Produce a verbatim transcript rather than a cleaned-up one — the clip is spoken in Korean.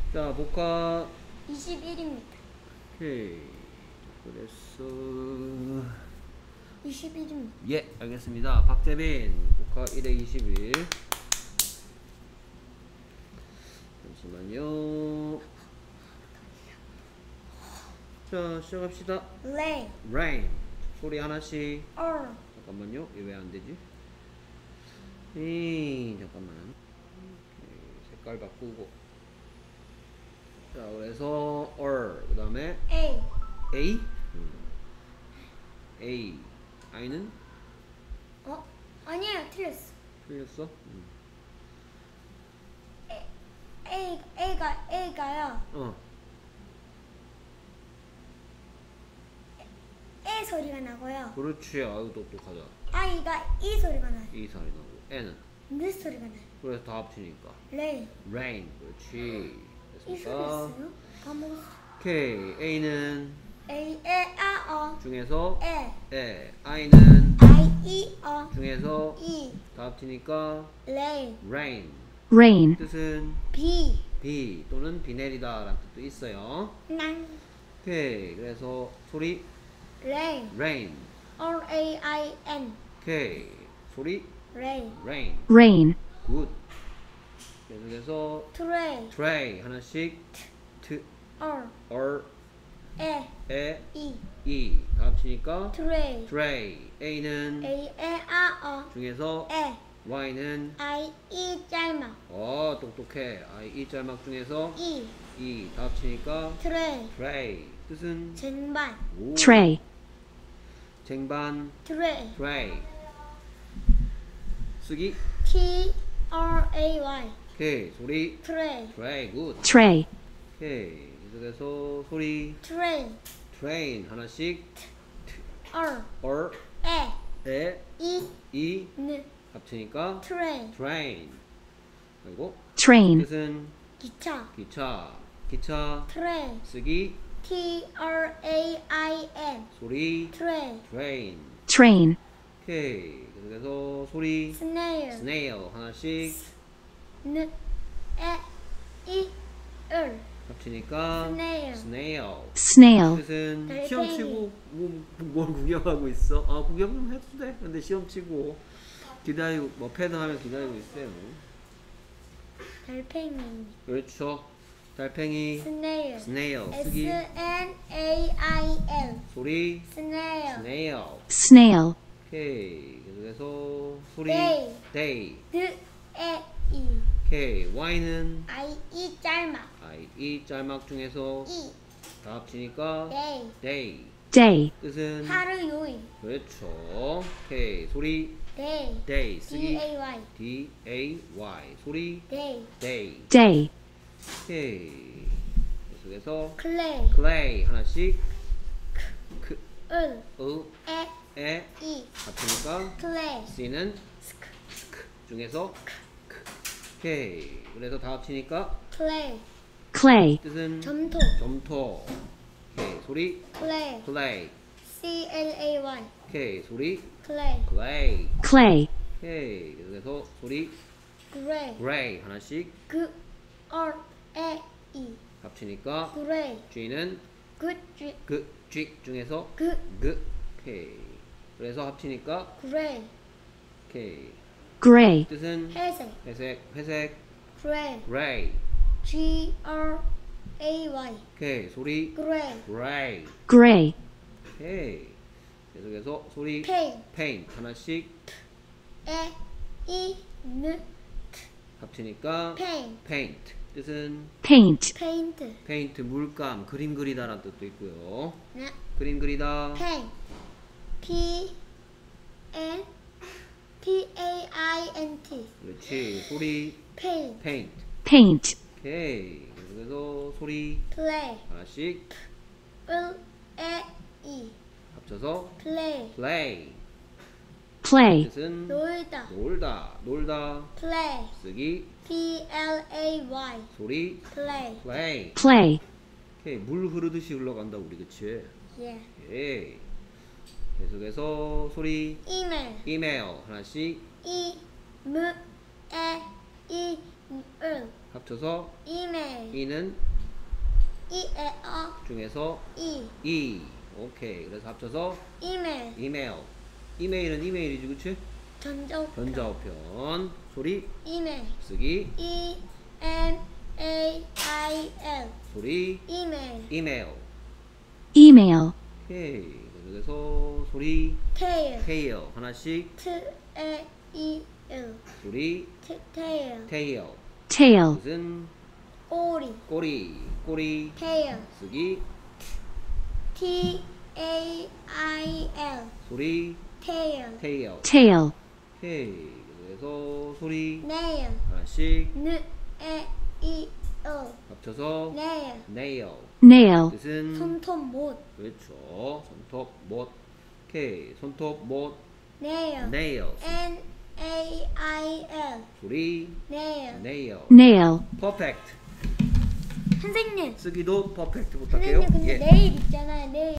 자, 복화 이십일입니다. 오케이. 그랬어. 이십일입니다. 예, 알겠습니다. 박재빈 복화 일에 이십일. 잠시만요. 자, 시작합시다. rain, rain. 소리 하나씩. or, 잠깐만요. 이거 왜 안 되지? 이 잠깐만. 오케이, 색깔 바꾸고. 자, 그래서 or 그다음에 a, A. 음. A. I는 어? 아니에요, 틀렸어. 틀렸어? 음. A, A가, A가요. 어. A 소리가 나고요. 그렇지. 아유 똑똑하다. I가 E 소리가 나요. 이 살이 나고. N은 N 소리가 나요. 그래서 다 합치니까 rain. rain. 그렇지. 이 됐습니까? 소리였어요? 까먹었어. 오케이. A는 A, E, A, O, 중에서 E, 에. I는 I, E, O, 중에서 E, 다 합치니까 rain, rain. rain, 뜻은 B, 비 또는 비 내리다 라는 뜻도 있어요. 난, 오케이. 그래서 소리 rain, rain. R, A, I, N, 오케이. 소리 rain, rain. rain, 굿. 계속해서 tray, tray 하나씩 t R, or E, 에 E, e 다 합치니까 tray, tray. A는 A, E, A, O, 중에서 E, Y는 I, E, 짤막, 어 똑똑해. I 이 짤막 중에서 E, E 다 합치니까 tray, tray. 뜻은 쟁반, 오. tray, 쟁반 tray, tray. 쓰기 T, R, A, Y, 오케이. 소리 tray, tray. 굿. tray, 오케이. 계속해서 소리 tray, train 하나씩 R, or E, 에 E, 이 N, 합치니까 tray, train. 그리고 train, 뜻은 기차, 기차. 기차 tray, 쓰기 T, R, A, I, N, 소리 tray, train. train, 오케이. 계속해서 소리 snail, snail 하나씩 N, E, E, R, 합치니까 snail, snail. snail, 뜻은 달팽이. 시험 치고 뭐, 뭘 구경하고 있어? 아 구경 좀 해도 돼. 근데 시험 치고 기다리고 뭐 패드 하면 기다리고 있어요. 달팽이, 그렇죠. 달팽이 snail, snail S, 쓰기 N, A, I, L, 소리 snail, snail. snail, 오케이. 계속해서 소리 day, day. D, E, E, 오케이. Y는 I, E, 짤막, I 이 짤막 중에서 E, 다 합치니까 day, day. day, 뜻은 하루 요일, 그렇죠. 오케이. 소리 day, day D, 쓰기 A, Y, D A Y 소리 day, day. day, 오케이. 계속해서 clay, clay 하나씩 크, 을, 으, E, 에 E, 합치니까 clay, C는 스크, 스크 중에서 크. 오케이. 그래서 다 합치니까 clay, clay, 뜻은 점토, 점토. 오케이. 소리 clay, clay. C, L, A, Y, 오케이. 소리 clay, clay. clay, 오케이. 그래서 소리 gray, gray 하나씩 G, R, A, E, 합치니까 gray, G는 good, G, 그 G 중에서 good, 그. 오케이. 그래서 합치니까 gray, 오케이. gray, 뜻은 회색, 회색, 회색, gray, gray. G, R, A, Y, 오케이. 소리 gray, gray. gray, 오케이. 계속해서 소리 paint, paint 하나씩 E, E, N, 합치니까 paint, paint. 뜻은 paint, paint, paint 물감, 그림 그리다라는 뜻도 있고요. 네, 그림 그리다. paint, P, N, P, A, I, N, T, 그렇지. 소리 paint, paint. paint, 오케이. 계속해서 소리 play, 하나씩 L, E, E, 합쳐서 play, play. play, 뜻은 놀다, 놀다, 놀다. play, 쓰기 P, L, A, Y, 소리 play, play. play, 오케이. 물 흐르듯이 흘러간다 우리 그치? yeah, 오케이. 계속해서 소리 email, 이메일 하나씩 E, M, E, E, 을 합쳐서 이메일 이는 이에어 중에서 이 이. 오케이. 그래서 합쳐서 이메일 이메일. 이메일은 이메일이지, 그치? 전자우편 전자우편. 소리 이메일 쓰기. E M A I L 소리 이메일 이메일. email, 오케이. 그래서 소리 테일 테일. 하나씩 T A E L 소리 T 테일 테일. tail, 무슨 오리 꼬리. 꼬리 테일 쓰기. T A I L 소리 테일 테일. tail, 오케이. 그래서 소리 네일 하나씩 N A E L 합쳐서 네일 nail. nail, 뜻은 손톱 못 그렇죠. 손톱 못. 오케이. 손톱 못. 네일 nail. N A I L 소리 네일 nail. nail, perfect. 선생님 쓰기도 perfect 부탁해요. 선생님 근데 예. 네일 있잖아요 네일